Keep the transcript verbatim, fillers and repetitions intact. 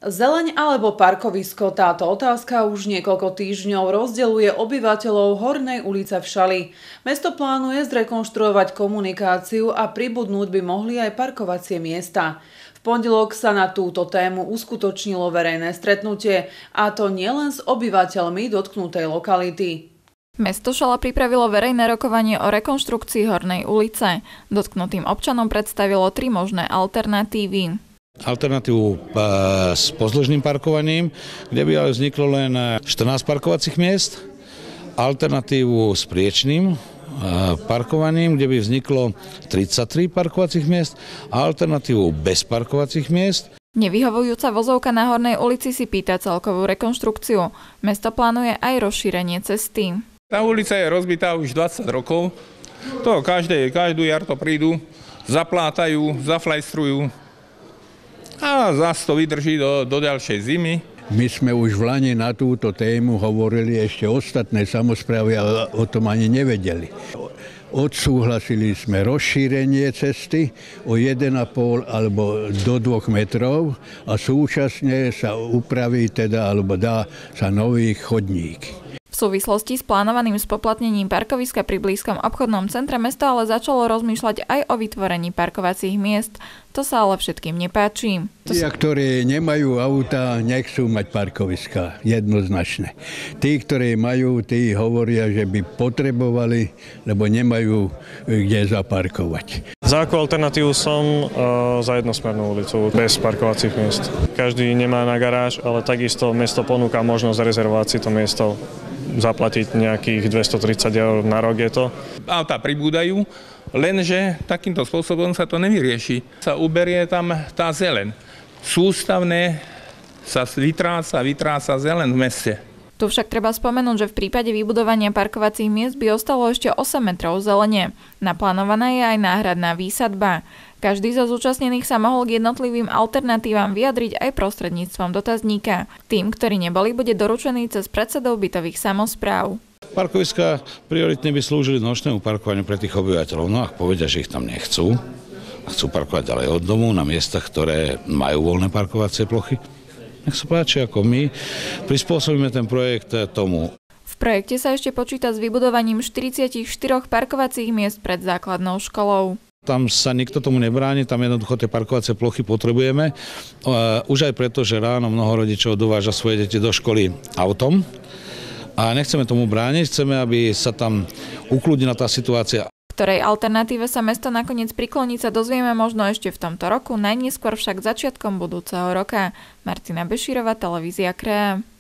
Zeleň alebo parkovisko? Táto otázka už niekoľko týždňov rozdeľuje obyvateľov Hornej ulice v Šali. Mesto plánuje zrekonštruovať komunikáciu a pribudnúť by mohli aj parkovacie miesta. V pondelok sa na túto tému uskutočnilo verejné stretnutie, a to nielen s obyvateľmi dotknutej lokality. Mesto Šala pripravilo verejné rokovanie o rekonštrukcii Hornej ulice. Dotknutým občanom predstavilo tri možné alternatívy. Alternatívu s pozdĺžným parkovaním, kde by ale vzniklo len štrnásť parkovacích miest. Alternatívu s priečným parkovaním, kde by vzniklo tridsaťtri parkovacích miest. A alternatívu bez parkovacích miest. Nevyhovujúca vozovka na Hornej ulici si pýta celkovú rekonštrukciu. Mesto plánuje aj rozšírenie cesty. Tá ulica je rozbitá už dvadsať rokov. To každé, každú jar to prídu, zaplátajú, zaflajstrujú. A zase to vydrží do, do ďalšej zimy. My sme už v Lani na túto tému hovorili, ešte ostatné samosprávy, ale o tom ani nevedeli. Odsúhlasili sme rozšírenie cesty o jeden a pol alebo do dvoch metrov a súčasne sa upraví teda, alebo dá sa nový chodník. V súvislosti s plánovaným spoplatnením parkoviska pri blízkom obchodnom centre mesto ale začalo rozmýšľať aj o vytvorení parkovacích miest. To sa ale všetkým nepáči. Tí, ktorí nemajú auta, nechcú mať parkoviska, jednoznačne. Tí, ktorí majú, tí hovoria, že by potrebovali, lebo nemajú kde zaparkovať. Za akú alternatívu som uh, za jednosmernú ulicu, bez parkovacích miest. Každý nemá na garáž, ale takisto mesto ponúka možnosť rezervovať si to miesto, zaplatiť nejakých dvestotridsať eur na rok je to. Autá pribúdajú, lenže takýmto spôsobom sa to nevyrieši. Sa uberie tam tá zeleň. Sústavne sa vytráca, vytráca zeleň v meste. Tu však treba spomenúť, že v prípade vybudovania parkovacích miest by ostalo ešte osem metrov zelene. Naplánovaná je aj náhradná výsadba. Každý zo zúčastnených sa mohol k jednotlivým alternatívam vyjadriť aj prostredníctvom dotazníka. Tým, ktorí neboli, bude doručený cez predsedov bytových samospráv. Parkoviská prioritne by slúžili nočnému parkovaniu pre tých obyvateľov. No ak povedia, že ich tam nechcú, a chcú parkovať ďalej od domu na miestach, ktoré majú voľné parkovacie plochy, nech sa páči, ako my prispôsobíme ten projekt tomu. V projekte sa ešte počíta s vybudovaním štyridsaťštyri parkovacích miest pred základnou školou. Tam sa nikto tomu nebráni, tam jednoducho tie parkovacie plochy potrebujeme. Už aj preto, že ráno mnoho rodičov dováža svoje deti do školy autom. A nechceme tomu brániť, chceme, aby sa tam ukludnila tá situácia. V ktorej alternatíve sa mesto nakoniec prikloní, sa dozvieme možno ešte v tomto roku, najneskôr však začiatkom budúceho roka. Martina Bešírová, televízia Krea.